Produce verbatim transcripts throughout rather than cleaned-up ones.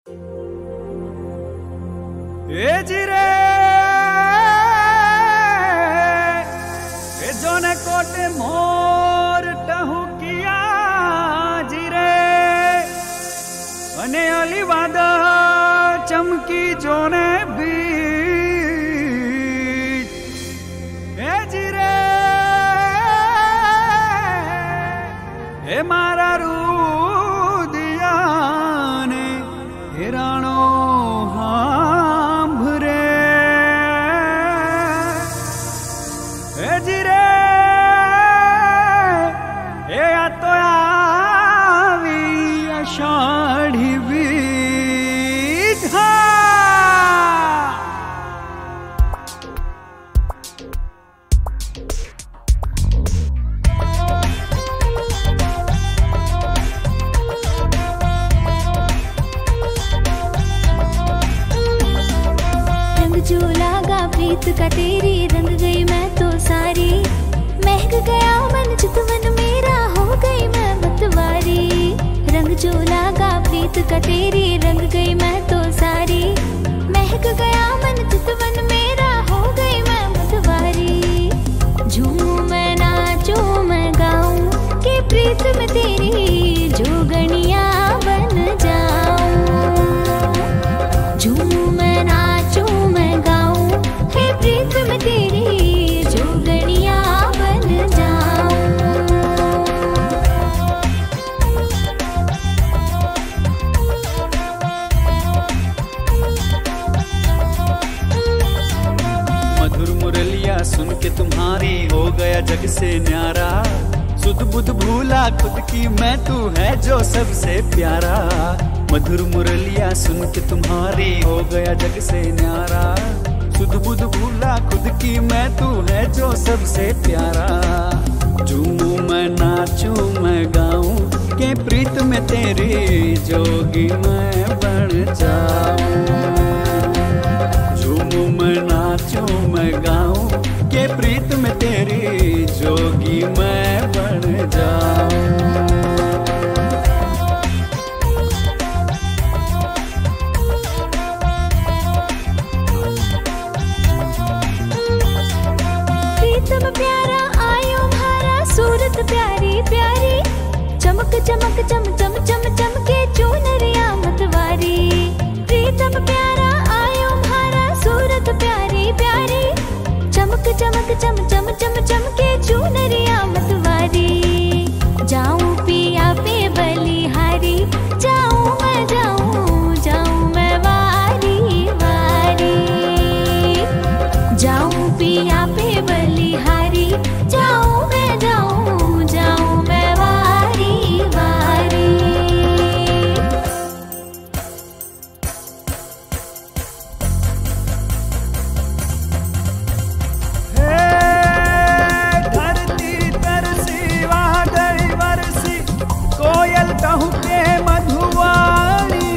ए जिरे ए जोने कोटे मोर टहु किया जिरे अने अली वादा चमकी जोने बीट ए जिरे ए मारा रूदिया ने हिराणो आषाढ़ी विधा रंग जो लागा प्रीत का तेरी, रंग गई मैं तो सारी, महक गया मन चितवन मेरा, हो गई मैं मतवारी। रंग जो लागा प्रीत का तेरी, रंग गई मैं तो सारी, महक गया मन चितवन मेरा, हो गई मैं मतवारी। झूमूं मैं नाचूं मैं गाऊं कि प्रीत में तेरी जोगनिया बन जाऊं। झूमूं मैं नाचूं मैं गाऊं कि प्रीत में तेरी जोगनिया बन जाऊं। सुन के तुम्हारी हो गया जग से न्यारा, सुध बुध भूला खुद की मैं, तू है जो सबसे प्यारा। मधुर मुरलिया सुन के तुम्हारी हो गया जग से न्यारा, सुध बुध भूला खुद की मैं, तू है जो सबसे प्यारा। झूमूं मैं नाचूं मैं गाऊं के प्रीत में तेरी जोगी मैं बन जाऊं। झूमूं मैं नाचूं मैं गाऊं के प्रीत में तेरी जोगी मैं बन जाऊं। प्रीतम प्यारा आयो म्हारा, सूरत प्यारी प्यारी, चमक चमक चम चम चम चम के चूनरिया मतवारी। प्रीतम प्यारा आयो म्हारा, सूरत प्यारी प्यारी, चमक चमक चम चम चम चम के चूनरिया मतवारी। जाऊं पिया पे बलिहारी, जाऊं मैं जाऊं जाऊं मैं वारी वारी। जाऊं पिया पे बलिहारी, जाऊं मैं जाऊं जाऊं मैं वारी वारी। कहूँ के मधुवाणी,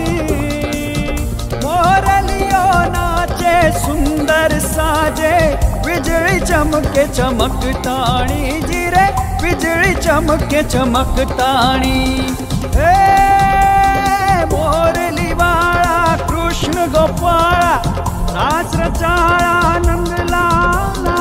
मोरलियो नाचे सुंदर साजे, बिजली चमके चमकताणी जिरे, बिजली चमके चमकताणी। हे मोरली वाला कृष्ण गोपाला, रास रचाला नंद लाला,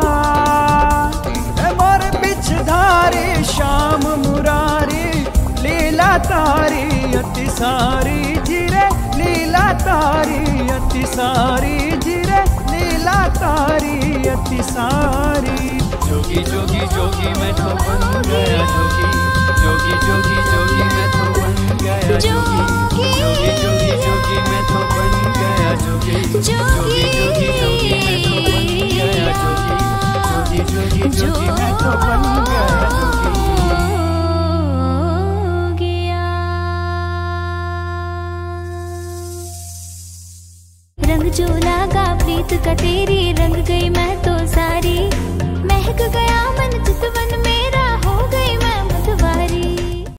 मोर बिछधारी श्याम मुरारी, लीला तारी अति सारी जिरे, लीला तारी अति सारी जिरे, लीला तारी अति सारी। जोगी जोगी जोगी मैं तो बन गया जोगी, जोगी जोगी जोगी मैं तो बन गया जोगी, जोगी जोगी जोगी मैं तो बन गया जोगी, जोगी जोगी जोगी मैं तो बन गया जोगी, जोगी जोगी जोगी मैं तो बन गया जोगी। रंग जो लागा प्रीत का तेरी, रंग गई मैं तो सारी, महक गया मन चितवन मेरा,